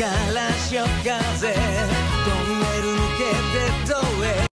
から潮風トンネル抜けて遠へ